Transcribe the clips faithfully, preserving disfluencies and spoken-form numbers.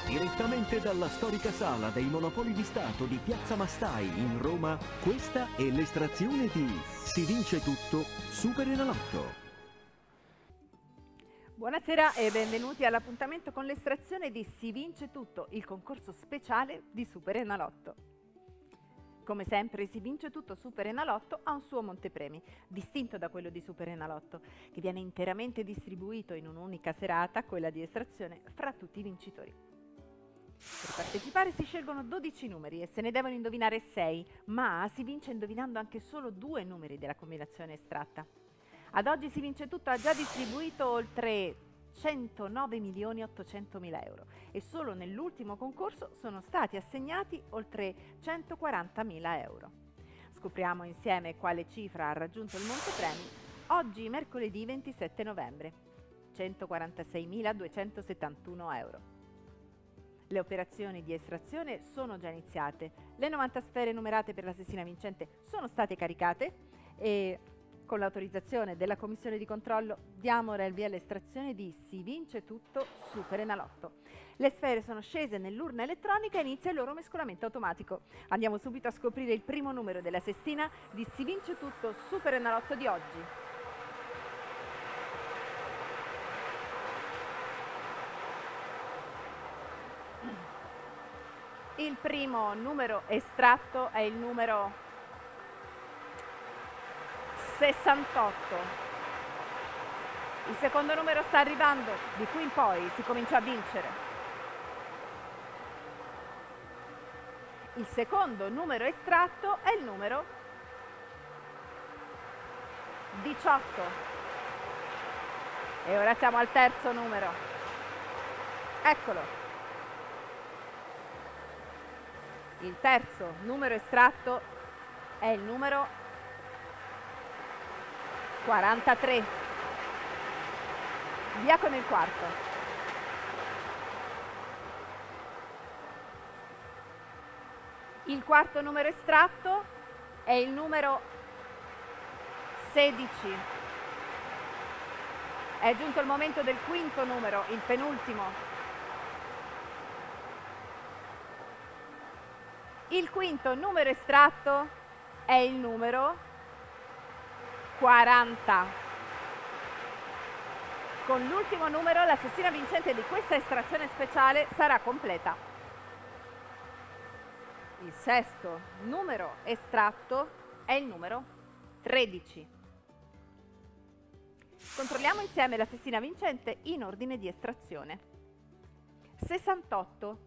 Direttamente dalla storica sala dei Monopoli di Stato di Piazza Mastai in Roma, questa è l'estrazione di Si vince tutto, Superenalotto. Buonasera e benvenuti all'appuntamento con l'estrazione di Si vince tutto, il concorso speciale di Superenalotto. Come sempre, Si vince tutto Superenalotto ha un suo montepremi, distinto da quello di Superenalotto, che viene interamente distribuito in un'unica serata, quella di estrazione, fra tutti i vincitori. Per partecipare si scelgono dodici numeri e se ne devono indovinare sei, ma si vince indovinando anche solo due numeri della combinazione estratta. Ad oggi Si vince tutto ha già distribuito oltre centonove milioni ottocentomila euro e solo nell'ultimo concorso sono stati assegnati oltre centoquarantamila euro. Scopriamo insieme quale cifra ha raggiunto il montepremi oggi mercoledì ventisette novembre, centoquarantaseimiladuecentosettantuno euro. Le operazioni di estrazione sono già iniziate, le novanta sfere numerate per la sessina vincente sono state caricate e con l'autorizzazione della commissione di controllo diamo ora il via all'estrazione di Si vince tutto Superenalotto. Le sfere sono scese nell'urna elettronica e inizia il loro mescolamento automatico. Andiamo subito a scoprire il primo numero della sestina di Si vince tutto Superenalotto di oggi. Il primo numero estratto è il numero sessantotto. Il secondo numero sta arrivando, di qui in poi si comincia a vincere. Il secondo numero estratto è il numero diciotto. E ora siamo al terzo numero. Eccolo. Il terzo numero estratto è il numero quarantatré. Via con il quarto. Il quarto numero estratto è il numero sedici. È giunto il momento del quinto numero, il penultimo. Il quinto numero estratto è il numero quaranta. Con l'ultimo numero la sestina vincente di questa estrazione speciale sarà completa. Il sesto numero estratto è il numero tredici. Controlliamo insieme la sestina vincente in ordine di estrazione. sessantotto,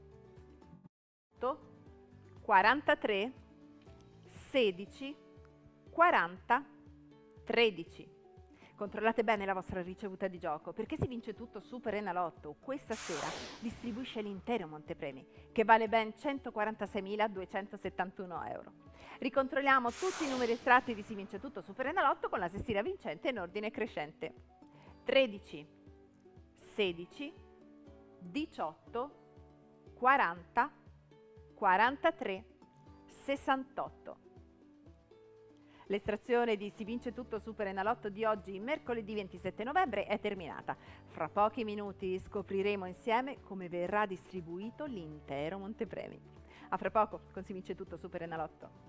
quarantatré, sedici, quaranta, tredici. Controllate bene la vostra ricevuta di gioco perché Si vince tutto Superenalotto questa sera distribuisce l'intero montepremi che vale ben centoquarantaseimiladuecentosettantuno euro. Ricontrolliamo tutti i numeri estratti di Si vince tutto Superenalotto con la sestina vincente in ordine crescente. tredici, sedici, diciotto, quaranta, quarantatré, sessantotto. L'estrazione di Si vince tutto Superenalotto di oggi, mercoledì ventisette novembre, è terminata. Fra pochi minuti scopriremo insieme come verrà distribuito l'intero montepremi. A fra poco con Si vince tutto Superenalotto.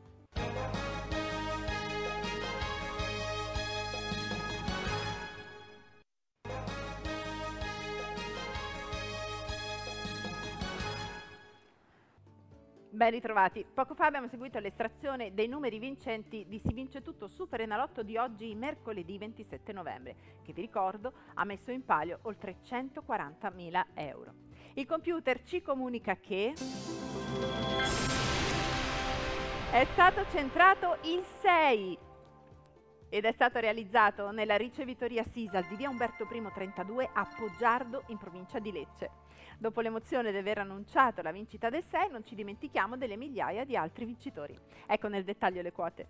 Ben ritrovati. Poco fa abbiamo seguito l'estrazione dei numeri vincenti di Si vince tutto Superenalotto di oggi, mercoledì ventisette novembre, che vi ricordo ha messo in palio oltre centoquarantamila euro. Il computer ci comunica che è stato centrato il sei ed è stato realizzato nella ricevitoria Sisal di via Umberto I trentadue a Poggiardo in provincia di Lecce. Dopo l'emozione di aver annunciato la vincita del sei, non ci dimentichiamo delle migliaia di altri vincitori. Ecco nel dettaglio le quote.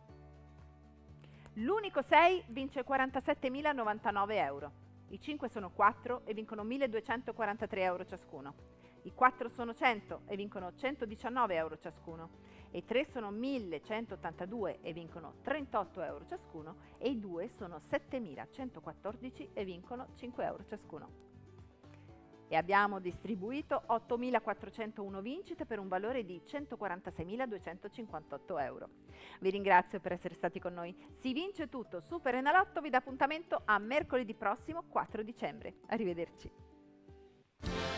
L'unico sei vince quarantasettemilanovantanove euro. I cinque sono quattro e vincono milleduecentoquarantatré euro ciascuno. I quattro sono cento e vincono centodiciannove euro ciascuno. E i tre sono millecentottantadue e vincono trentotto euro ciascuno. E i due sono settemilacentoquattordici e vincono cinque euro ciascuno. e abbiamo distribuito ottomilaquattrocentouno vincite per un valore di centoquarantaseimiladuecentocinquantotto euro. Vi ringrazio per essere stati con noi. Si vince tutto, Super Enalotto vi dà appuntamento a mercoledì prossimo quattro dicembre. Arrivederci.